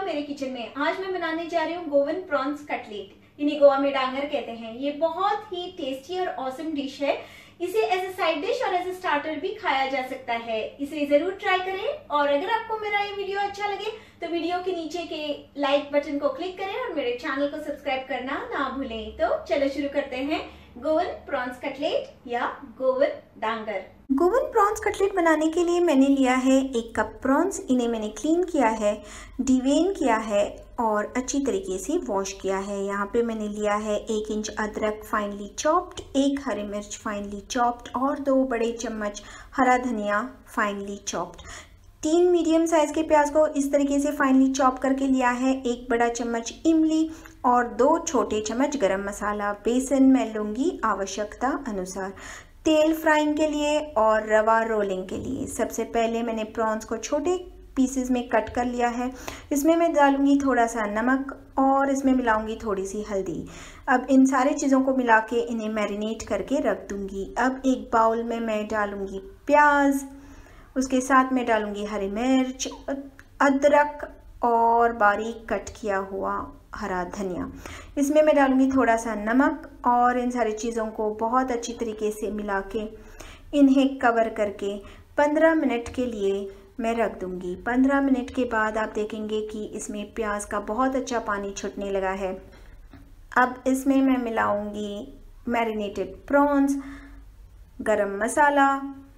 मेरे किचन में। आज मैं बनाने जा रही हूँ गोवन प्रॉन्स कटलेट। इन्हें गोवा में डांगर कहते हैं। ये बहुत ही टेस्टी और ऑसम डिश है। इसे एज ए साइड डिश और एज ए स्टार्टर भी खाया जा सकता है। इसे जरूर ट्राई करें और अगर आपको मेरा ये वीडियो अच्छा लगे तो वीडियो के नीचे के लाइक बटन को क्लिक करें और मेरे चैनल को सब्सक्राइब करना ना भूलें। तो चलो शुरू करते हैं गोवन प्रॉन्स कटलेट या Goan dangar. Goan prawns cutlet बनाने के लिए मैंने लिया है 1 कप प्रॉन्स। इन्हें मैंने क्लीन किया है, डिवेन किया है और अच्छी तरीके से वॉश किया है। यहाँ पे मैंने लिया है 1 इंच अदरक फाइनली चॉप्ड, 1 हरी मिर्च फाइनली चॉप्ड और 2 बड़े चम्मच हरा धनिया फाइनली चॉप्ड। 3 मीडियम साइज के प्याज को इस तरीके से फाइनली चॉप करके लिया है। 1 बड़ा चम्मच इमली और 2 छोटे चम्मच गरम मसाला। बेसन मैं लूँगी आवश्यकता अनुसार। तेल फ्राइंग के लिए और रवा रोलिंग के लिए। सबसे पहले मैंने प्रॉन्स को छोटे पीसेस में कट कर लिया है। इसमें मैं डालूंगी थोड़ा सा नमक और इसमें मिलाऊंगी थोड़ी सी हल्दी। अब इन सारी चीज़ों को मिला के इन्हें मैरिनेट करके रख दूंगी। अब एक बाउल में मैं डालूंगी प्याज, उसके साथ में डालूंगी हरी मिर्च, अदरक और बारीक कट किया हुआ हरा धनिया। इसमें मैं डालूंगी थोड़ा सा नमक और इन सारी चीज़ों को बहुत अच्छी तरीके से मिला के इन्हें कवर करके 15 मिनट के लिए मैं रख दूंगी। 15 मिनट के बाद आप देखेंगे कि इसमें प्याज का बहुत अच्छा पानी छूटने लगा है। अब इसमें मैं मिलाऊंगी मैरिनेटेड प्रॉन्स, गरम मसाला,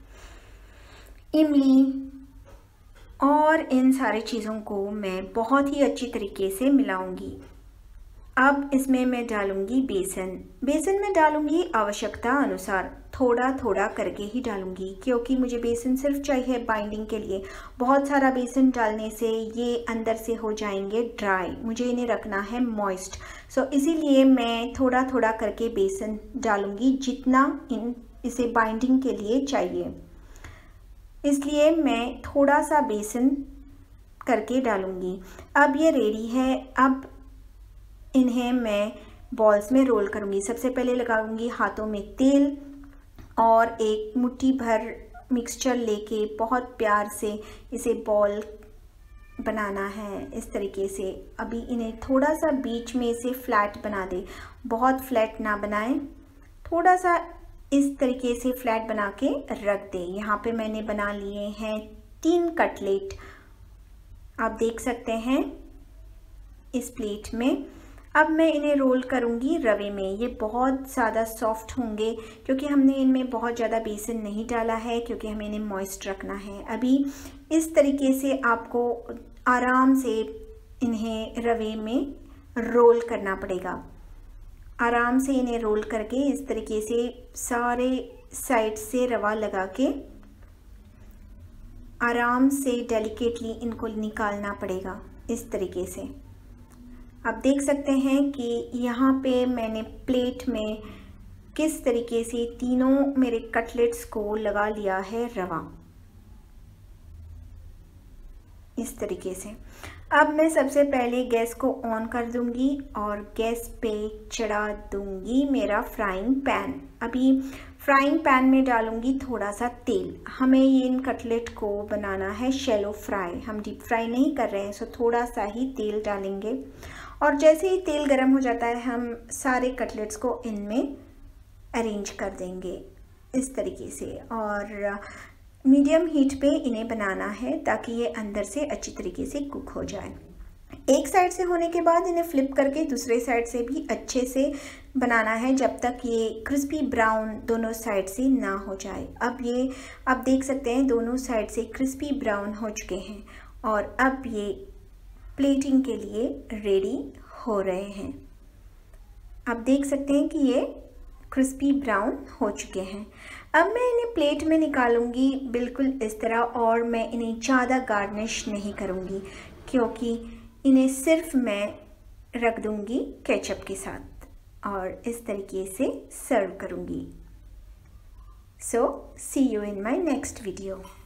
इमली और इन सारी चीज़ों को मैं बहुत ही अच्छी तरीके से मिलाऊंगी। अब इसमें मैं डालूंगी बेसन। बेसन में डालूंगी आवश्यकता अनुसार, थोड़ा थोड़ा करके ही डालूंगी क्योंकि मुझे बेसन सिर्फ चाहिए बाइंडिंग के लिए। बहुत सारा बेसन डालने से ये अंदर से हो जाएंगे ड्राई, मुझे इन्हें रखना है मॉइस्ट। सो इसीलिए मैं थोड़ा थोड़ा करके बेसन डालूंगी जितना इसे बाइंडिंग के लिए चाहिए। इसलिए मैं थोड़ा सा बेसन करके डालूंगी। अब ये रेडी है। अब इन्हें मैं बॉल्स में रोल करूंगी। सबसे पहले लगाऊंगी हाथों में तेल और एक मुट्ठी भर मिक्सचर लेके बहुत प्यार से इसे बॉल बनाना है इस तरीके से। अभी इन्हें थोड़ा सा बीच में से फ्लैट बना दे, बहुत फ्लैट ना बनाएं, थोड़ा सा इस तरीके से फ्लैट बना के रख दे। यहाँ पे मैंने बना लिए हैं 3 कटलेट, आप देख सकते हैं इस प्लेट में। अब मैं इन्हें रोल करूँगी रवे में। ये बहुत ज़्यादा सॉफ्ट होंगे क्योंकि हमने इनमें बहुत ज़्यादा बेसन नहीं डाला है, क्योंकि हमें इन्हें मॉइस्ट रखना है। अभी इस तरीके से आपको आराम से इन्हें रवे में रोल करना पड़ेगा। आराम से इन्हें रोल करके इस तरीके से सारे साइड से रवा लगा के आराम से डेलिकेटली इनको निकालना पड़ेगा इस तरीके से। आप देख सकते हैं कि यहाँ पे मैंने प्लेट में किस तरीके से तीनों मेरे कटलेट्स को लगा लिया है रवा इस तरीके से। अब मैं सबसे पहले गैस को ऑन कर दूंगी और गैस पे चढ़ा दूंगी मेरा फ्राइंग पैन। अभी फ्राइंग पैन में डालूंगी थोड़ा सा तेल। हमें ये इन कटलेट को बनाना है शैलो फ्राई, हम डीप फ्राई नहीं कर रहे हैं। सो थोड़ा सा ही तेल डालेंगे और जैसे ही तेल गर्म हो जाता है हम सारे कटलेट्स को इनमें अरेंज कर देंगे इस तरीके से। और मीडियम हीट पे इन्हें बनाना है ताकि ये अंदर से अच्छी तरीके से कुक हो जाए। एक साइड से होने के बाद इन्हें फ्लिप करके दूसरे साइड से भी अच्छे से बनाना है जब तक ये क्रिस्पी ब्राउन दोनों साइड से ना हो जाए। अब ये आप देख सकते हैं दोनों साइड से क्रिस्पी ब्राउन हो चुके हैं और अब ये प्लेटिंग के लिए रेडी हो रहे हैं। आप देख सकते हैं कि ये क्रिस्पी ब्राउन हो चुके हैं। अब मैं इन्हें प्लेट में निकालूंगी बिल्कुल इस तरह, और मैं इन्हें ज़्यादा गार्निश नहीं करूंगी क्योंकि इन्हें सिर्फ मैं रख दूंगी केचप के साथ और इस तरीके से सर्व करूंगी। So see you in my next video.